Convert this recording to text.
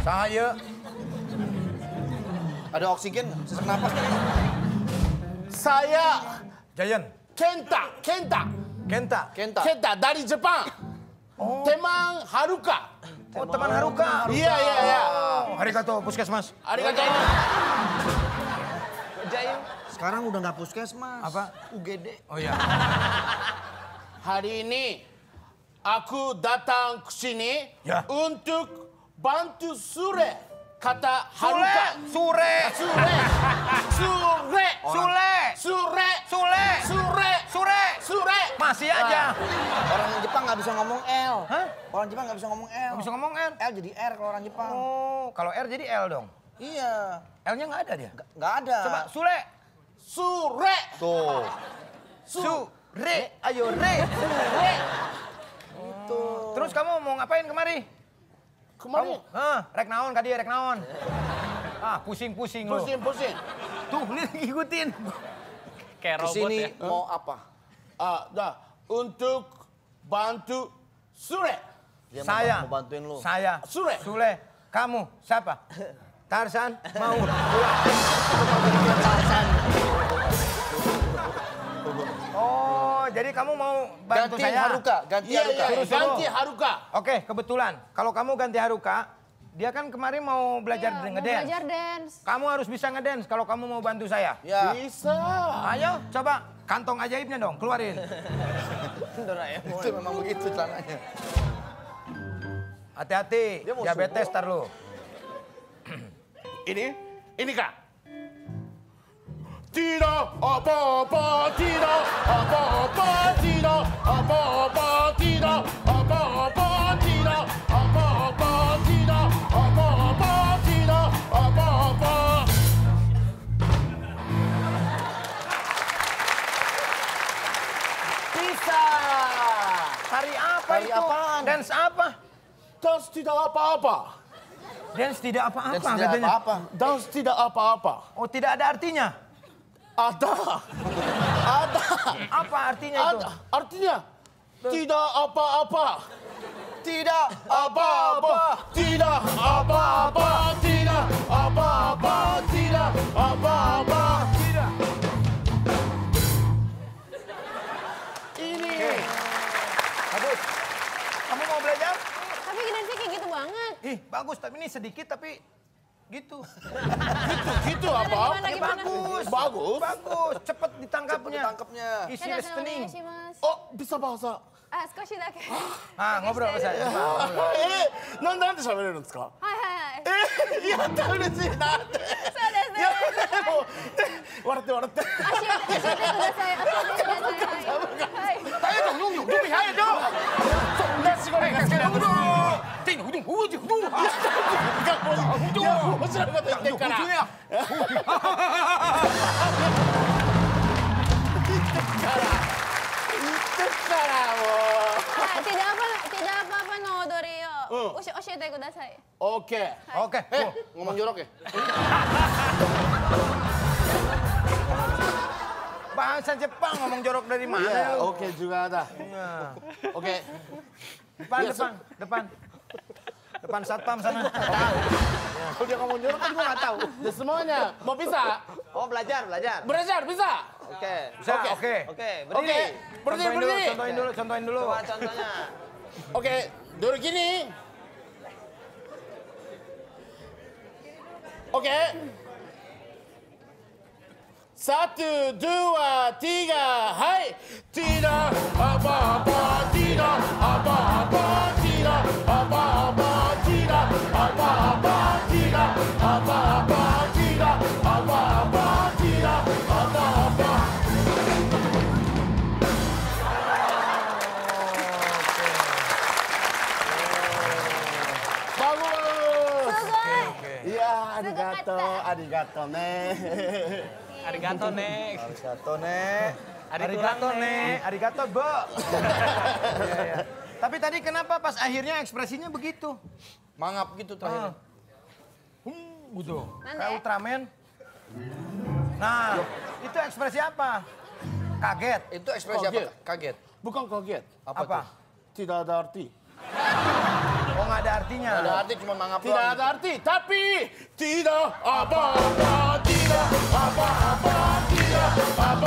Saya. Ada oksigen, sesak napas. Saya Giant. Kenta dari Jepang. Teman Haruka. Oh, teman Haruka. Iya. Arigato, puskesmas. Arigato. Sekarang udah nggak puskesmas. Apa? UGD. Oh iya. Hari ini aku datang ke sini Ya. untuk bantu Sule. Kata Haruka. Sule. Masih aja. Orang Jepang nggak bisa ngomong L. Hah? Orang Jepang nggak bisa ngomong L. Bisa ngomong L. L jadi R kalau orang Jepang. Oh, kalau R jadi L dong. Iya. L-nya nggak ada dia. Nggak ada. Coba, Sule. Tuh. Sure. Ayo, re. Itu. Terus kamu mau ngapain kemari? Kemarin Rek naon kadi rek naon. Ah, pusing-pusing lu. pusing. Tuh, lihat ngikutin. Kayak robot Kesini ya. mau apa? Untuk bantu Sule. Dia Saya. mau bantuin lu. Saya. Sule. Kamu siapa? Tarzan mau pulang. Oh, jadi kamu mau bantu Ganti saya? Haruka, ganti Iya, Haruka. Suruh-suruh. ganti Haruka. Oke, kebetulan. Kalau kamu ganti Haruka, dia kan kemarin mau belajar Iya, mau ngedance. belajar dance. Kamu harus bisa ngedance kalau kamu mau bantu saya. Ya. Bisa. Ayo, coba kantong ajaibnya dong, keluarin. Itu memang begitu caranya. Hati-hati, Dia mau diabetes tar lu. Ini Kak. Tidak apa-apa, tidak apa-apa, tidak apa-apa, tidak apa-apa, tidak apa-apa, tidak apa-apa, tidak apa-apa. Bisa. Tari apa Tari itu? apaan? Dance apa? Dance tidak apa-apa. Dance tidak apa-apa Dan tidak katanya. apa-apa. Dance tidak apa-apa. Oh, tidak ada artinya? Ada. Apa artinya itu? Ada. Artinya tidak apa-apa. Tidak Apa-apa. Tidak apa-apa. Tidak apa-apa. Tidak apa-apa. Tidak. Ini. Bagus. Kamu mau belajar? Tapi dance-nya kayak gitu banget. Ih, bagus. Tapi ini sedikit tapi gitu. Gitu apa-apa. Gimana? Bagus. Bagus. Bagus. Cepet ditangkapnya. Tangkapnya. Isi listening. Mas. Oh, bisa bahasa. 少しだけ。 Ah, ngobrol sama saya. なんで喋れるんですか？ はい。 やった嬉しいなって。 そうですね。 いやもう笑って笑って。 教えてください。はい。 Tayo dong, yung dumihaya dong. そんな仕事が好きなんですよ。 Tingnan, hudung. いや面白いこと言ってるから。 Tidak apa-apa no odori yo. Oshete kudasai. Oke. Oke, cool. Ngomong jorok ya? Bahasa Jepang ngomong jorok dari mana Iya, lu? oke juga ada. Iya. Oke. Depan. Depan satpam sana. Kalau dia ngomong jorok kan gue nggak tahu. Dan semuanya mau bisa? Oh belajar. Belajar bisa? Oke. Bisa, oke. Oke, Oke. Berdiri. Contohin dulu. Coba contohnya. Oke, duduk gini. Oke. 1, 2, 3, hai. Tidak apa-apa, tidak apa-apa, tidak apa-apa, tidak apa-apa, tidak apa-apa, tidak apa-apa, tidak apa-apa. Bagus. Iya, arigato, arigato ne. Arigato, Nek. Arigato, Nek. Arigato, Bo. Iya. Tapi tadi kenapa pas akhirnya ekspresinya begitu? Mangap gitu terakhir. Gitu. Nande? Kayak Ultraman. Nah, itu ekspresi apa? Kaget. Itu ekspresi apa? Kaget. Kaget. Bukan kaget. Apa? Tidak ada arti. nggak ada artinya. Nggak ada arti, cuma mangap Tidak doang. ada arti, tapi tidak apa-apa, tidak apa-apa, tidak apa-apa.